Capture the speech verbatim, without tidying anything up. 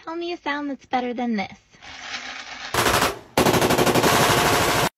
tell me a sound that's better than this.